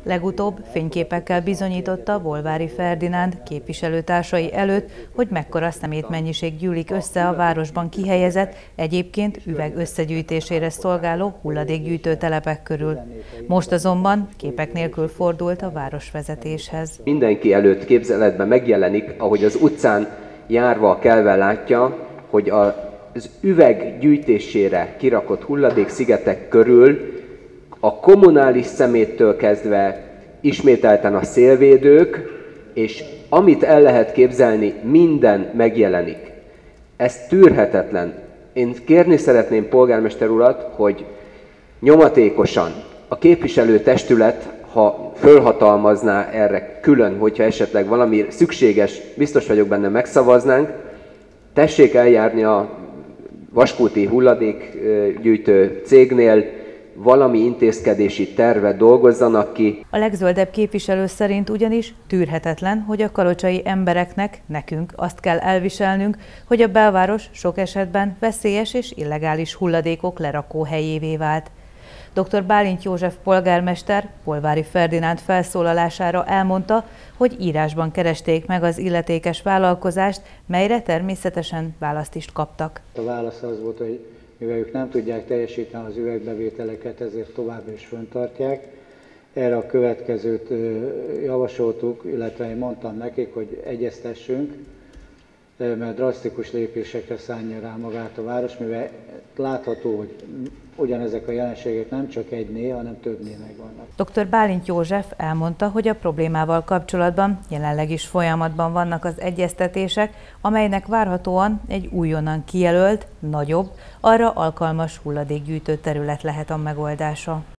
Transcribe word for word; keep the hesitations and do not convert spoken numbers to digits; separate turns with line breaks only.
Legutóbb fényképekkel bizonyította Bolvári Ferdinánd képviselőtársai előtt, hogy mekkora szemétmennyiség gyűlik össze a városban kihelyezett, egyébként üveg összegyűjtésére szolgáló hulladékgyűjtő telepek körül. Most azonban képek nélkül fordult a városvezetéshez.
Mindenki előtt képzeletben megjelenik, ahogy az utcán járva kelve látja, hogy az üveg gyűjtésére kirakott hulladékszigetek körül a kommunális szeméttől kezdve ismételten a szélvédők, és amit el lehet képzelni, minden megjelenik. Ez tűrhetetlen. Én kérni szeretném polgármester urat, hogy nyomatékosan a képviselőtestület, ha fölhatalmazná erre külön, hogyha esetleg valami szükséges, biztos vagyok benne, megszavaznánk, tessék eljárni a vasúti hulladékgyűjtő cégnél, valami intézkedési tervet dolgozzanak ki.
A legzöldebb képviselő szerint ugyanis tűrhetetlen, hogy a kalocsai embereknek, nekünk azt kell elviselnünk, hogy a belváros sok esetben veszélyes és illegális hulladékok lerakóhelyévé vált. doktor Bálint József polgármester Bolvári Ferdinánd felszólalására elmondta, hogy írásban keresték meg az illetékes vállalkozást, melyre természetesen választ is kaptak.
A válasz az volt, hogy mivel ők nem tudják teljesíteni az üvegbevételeket, ezért továbbra is fenntartják. Erre a következőt javasoltuk, illetve én mondtam nekik, hogy egyeztessünk, mert drasztikus lépésekre szánja rá magát a város, mivel látható, hogy ugyanezek a jelenségek nem csak egynél, hanem többnél megvannak.
doktor Bálint József elmondta, hogy a problémával kapcsolatban jelenleg is folyamatban vannak az egyeztetések, amelynek várhatóan egy újonnan kijelölt, nagyobb, arra alkalmas hulladékgyűjtő terület lehet a megoldása.